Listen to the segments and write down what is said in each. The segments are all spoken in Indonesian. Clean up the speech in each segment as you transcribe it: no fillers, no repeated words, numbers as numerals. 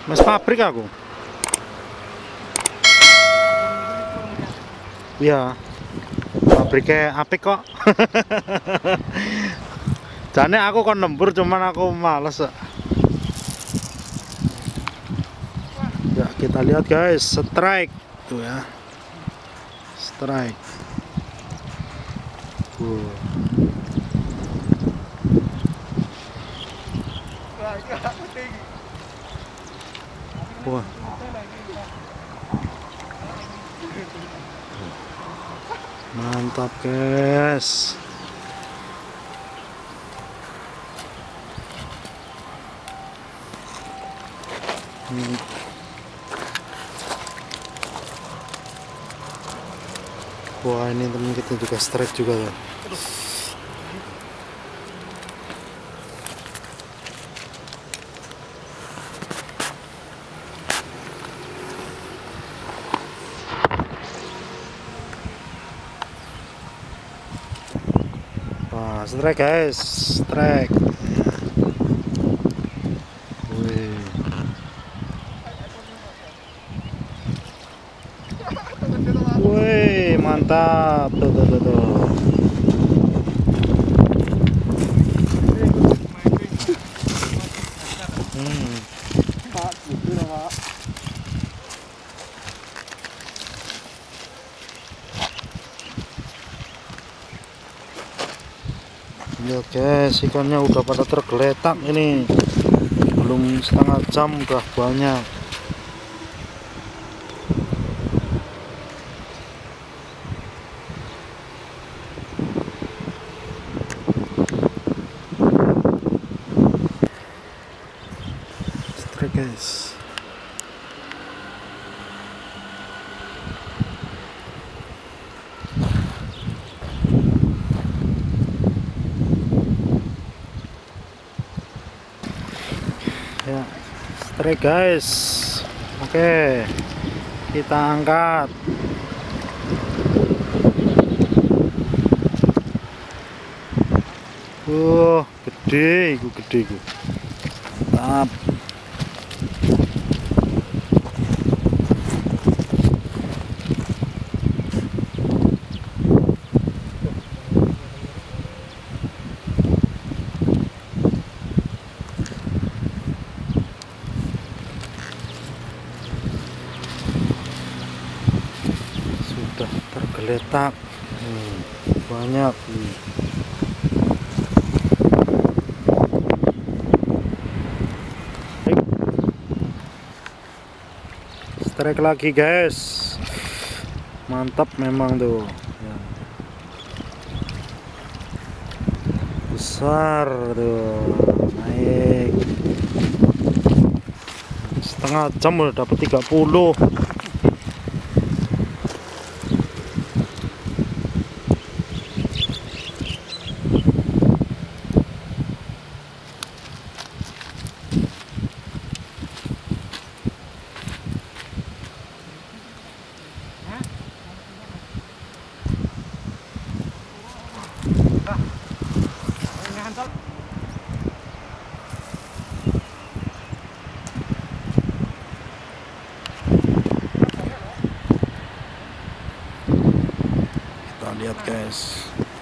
Mas pabrik aku. Iya. Pabriknya apik kok. Jane aku kon lembur cuman aku males. Ya, kita lihat guys, strike tuh ya. Strike. Wah. Mantap guys. Wah, ini temen kita juga strike juga ya. Wah, strike guys, strike. Wih. Wih, mantap. Tuh, tuh, tuh, tuh. Lihat guys, ikannya udah pada tergeletak ini. Belum setengah jam udah banyak. Strike guys. Ya, strike guys. Oke, kita angkat. Gede, gede. Mantap. Sudah tergeletak. Banyak. Strike lagi guys. Mantap memang tuh ya. Besar tuh, naik setengah jam udah dapat 30. Kita lihat guys.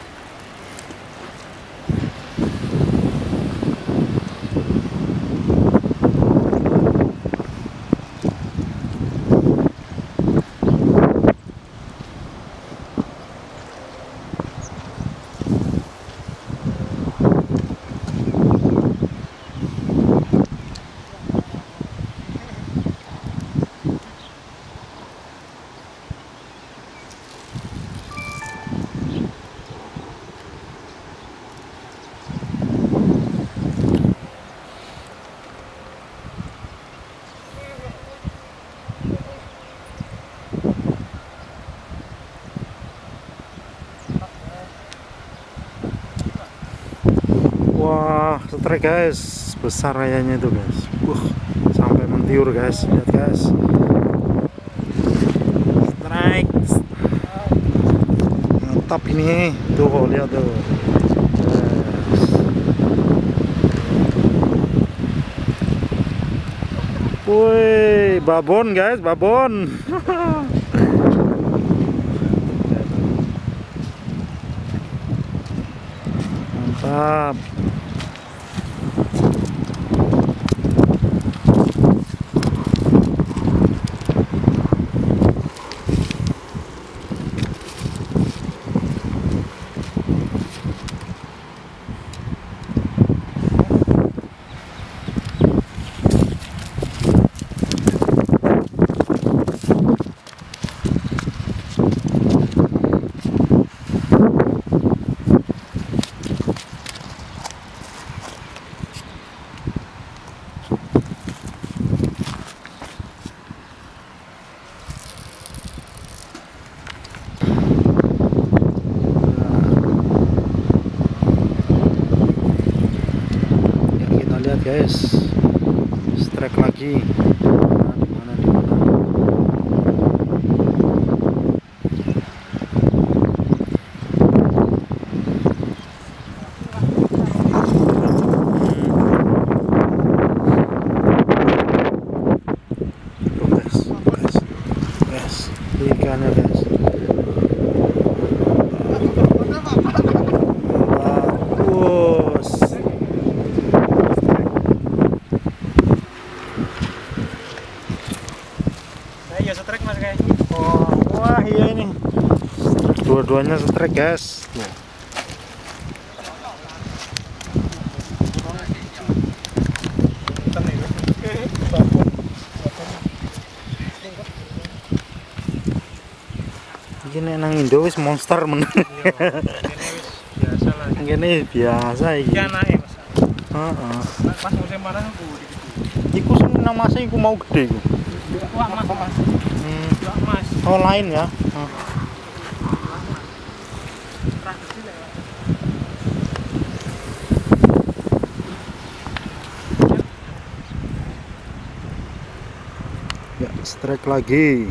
Wah, strike guys, besar kayaknya itu guys. Sampai mentiur guys, lihat guys. Strike. Mantap ini, tuh lihat tuh. Yes. Woi, babon guys, babon. Mantap. Lihat guys, strike lagi. Di mana? Tuh guys, ikannya guys. Iya strike mas kayak. Oh, wah iya ini. Dua-duanya strike guys. Tuh. Ini nang Indo wis monster men. Biasa lah. Ini biasa iki. Iki anake mas. Heeh. Pas musim panas aku Iku sing nang mase iku mau gede iku. Wah mas. Mas. Oh lain ya. Ya, strike lagi.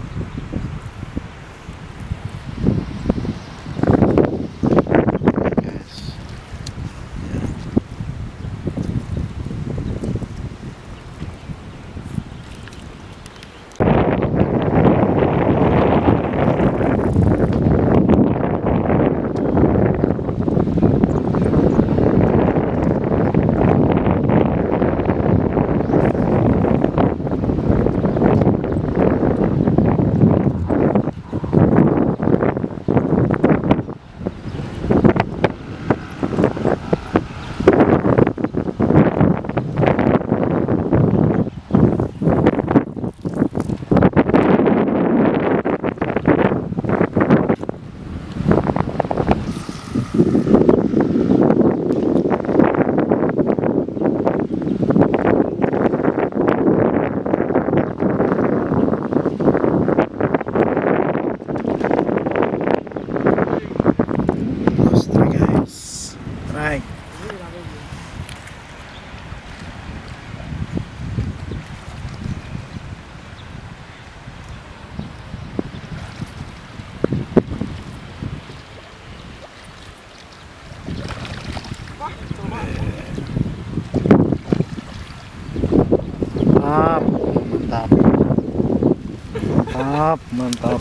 Mantap.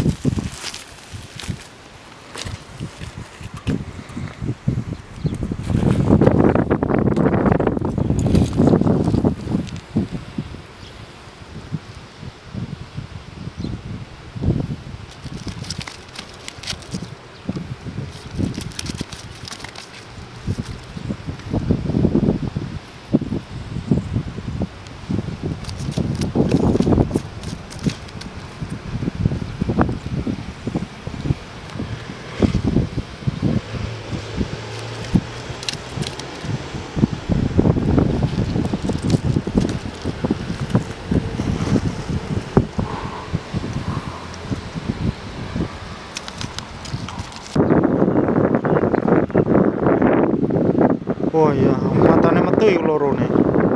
Oh iya, matanya metu iku lorone.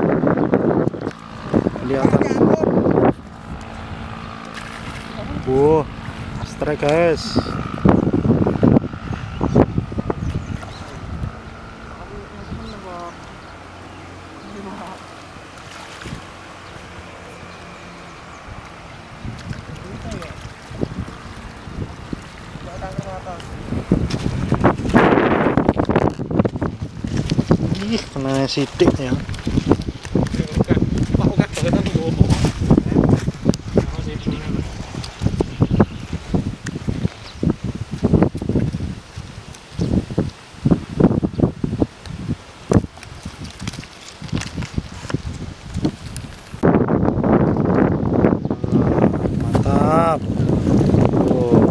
Kelihatan. Wah, strike guys. Ih, kena sidik ya. Mantap. Oh.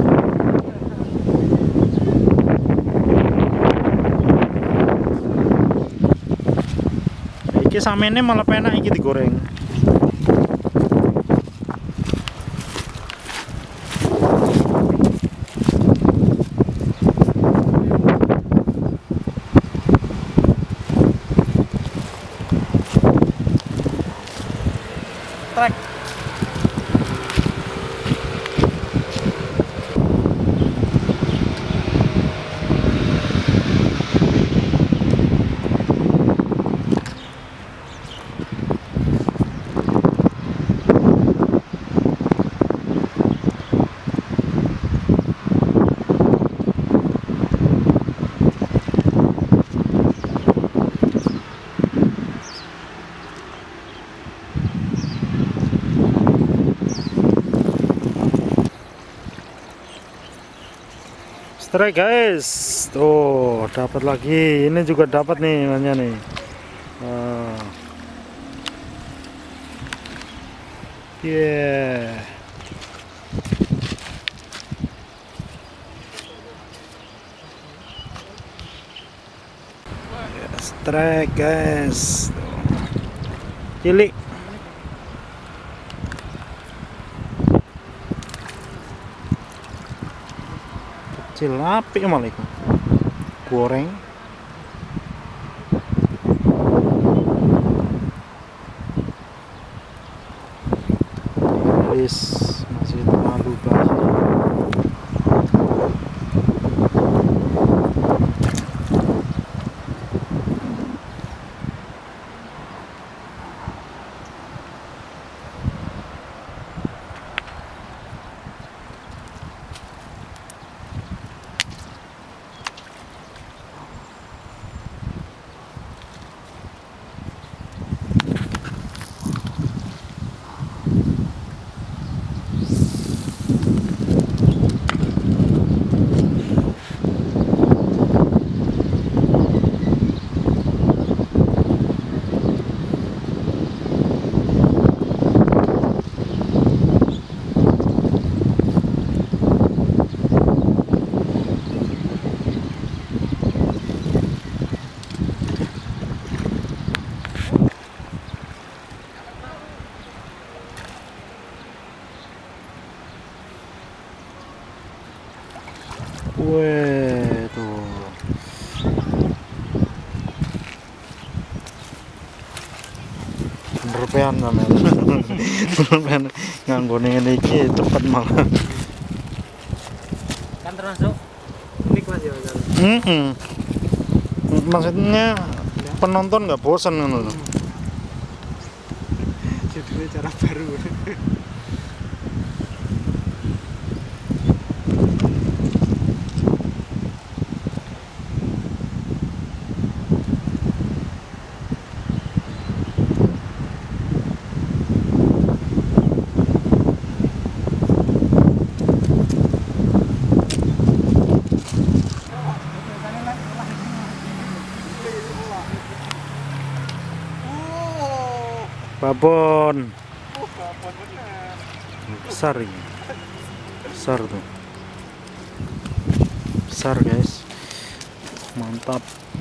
Iki samene malah penak iki digoreng. Trek. Strike guys, tuh dapat lagi. Ini juga dapat nih namanya nih. Yeah. Strike guys, cilik. Kecil api malah itu. Goreng. Guys, masih terlalu banyak. Weh, tuh. Bener-bener namanya. Bener-bener nganggone ngene iki cepet malah. Kan termasuk unik Mas ya. Maksudnya penonton nggak bosan ngono lho. Jadinya cara baru. Babon. Babon bener. Besar ini. Besar tuh. Besar guys. Mantap.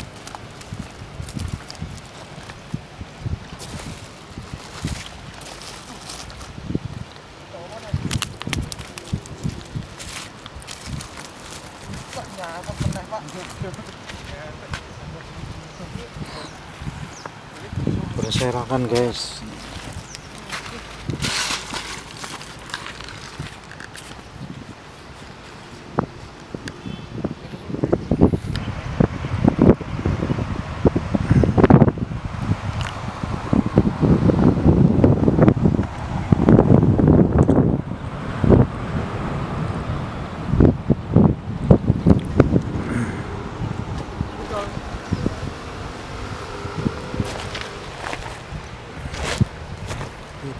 Berserakan guys.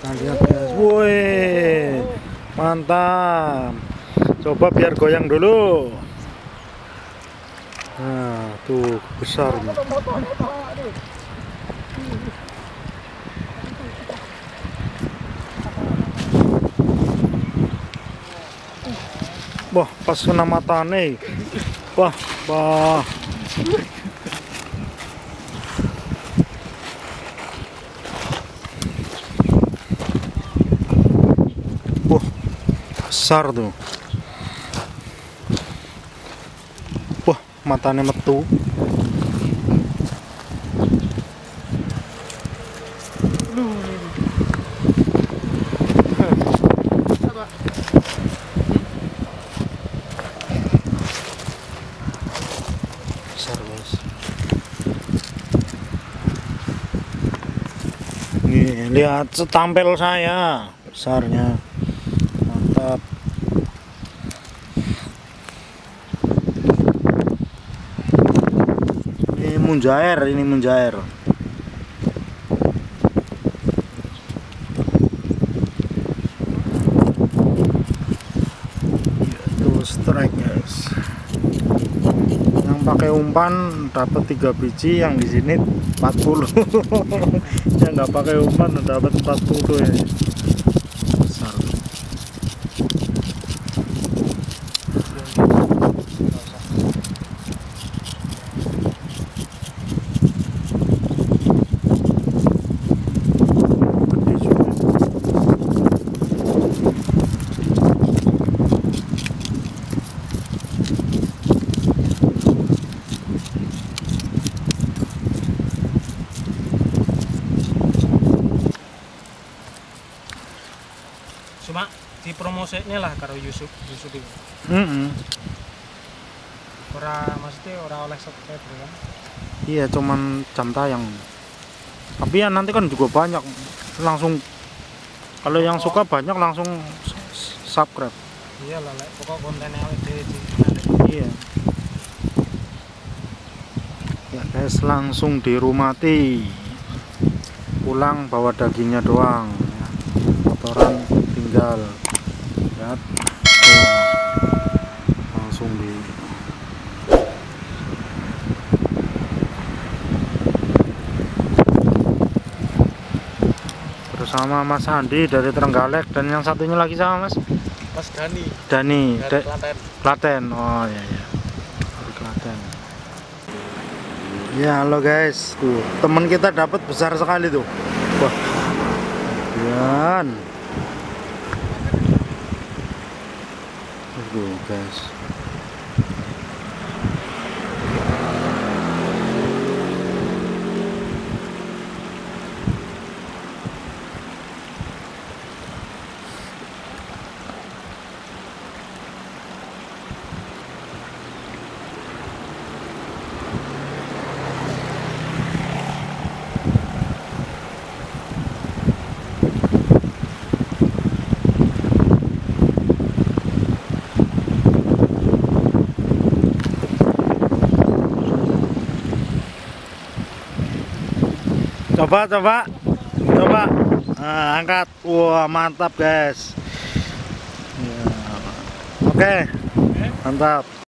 Nah, lihat guys, woi, mantap. Coba biar goyang dulu. Nah, tuh besar nih. Wah, pas kena matane. Wah, wah. Wah, besar tuh. Wah, matanya metu. Besar guys. Nih, lihat setampil saya besarnya. Mantap. Ini munjair. Itu strike guys. Yang pakai umpan dapat 3 biji, yang di sini 40. Yang nggak pakai umpan dapat 40 ya. Besar. Cuma di promosinya lah karo Yusuf itu. Maksudnya oleh subscriber kan. Iya, cuman jam tayang. Tapi ya nanti kan juga banyak, langsung kalau yang suka banyak langsung subscribe. Iya lah, pokok kontennya awake. Iya. Ya guys, langsung dirumati. Pulang bawa dagingnya doang ya. Kotoran tinggal. Lihat. Tuh. Langsung di bersama Mas Andi dari Trenggalek, dan yang satunya lagi sama Mas Dani dari Klaten. Oh iya ya, dari Klaten. Ya halo guys, tuh teman kita dapat besar sekali tuh. Wah, lihat tuh guys. Coba. Nah, angkat. Wah, mantap guys. Ya. Oke. Mantap.